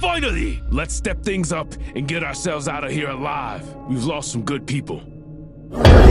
Finally! Let's step things up and get ourselves out of here alive. We've lost some good people.